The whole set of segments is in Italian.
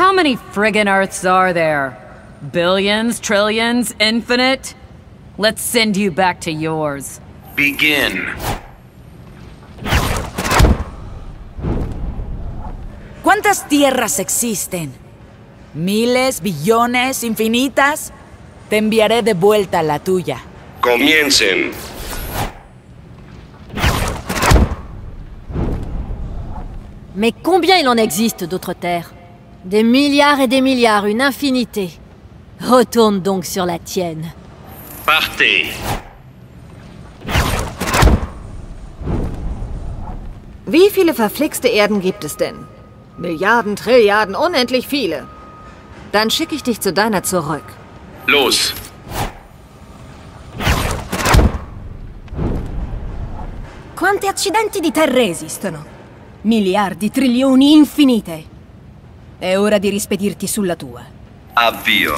How many friggin' Earths are there? Billions, trillions, infinite? Let's send you back to yours. Begin. ¿Cuántas tierras existen? ¿Miles, billones, infinitas? Te enviaré de vuelta a la tuya. Comiencen. Mais combien il en existe d'autres terres? Des milliards et des milliards, une infinité. Retourne donc sur la tienne. Partez. Wie viele verflixte Erden gibt es denn? Milliarden, Trilliarden, unendlich viele. Dann schicke ich dich zu deiner zurück. Los. Quanti accidenti di terre esistono? Miliardi, trilioni, infinite. È ora di rispedirti sulla tua. Avvio.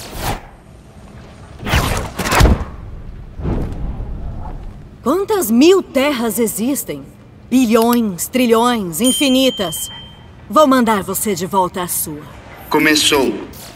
Quantas mil terras existem? Bilhões, trilhões, infinitas. Vou mandar você de volta à sua. Começou.